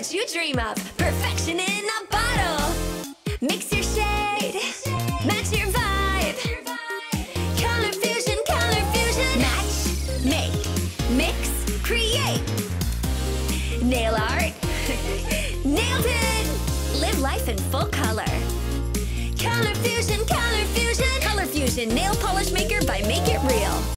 what you dream of. Perfection in a bottle. Mix your shade, match your vibe. Color fusion, color fusion. Match, make, mix, create. Nail art, nailed it. Live life in full color. Color fusion, color fusion. Color fusion nail polish maker by Make It Real.